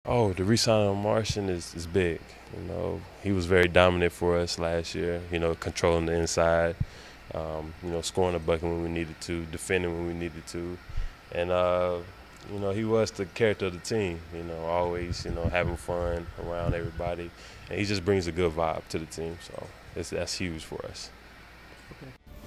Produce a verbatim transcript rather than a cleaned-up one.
Oh, the re-signing of Martian is, is big. You know, he was very dominant for us last year. You know, controlling the inside, um, you know, scoring a bucket when we needed to, defending when we needed to, and uh, you know, he was the character of the team. You know, always, you know, having fun around everybody, and he just brings a good vibe to the team. So it's, that's huge for us.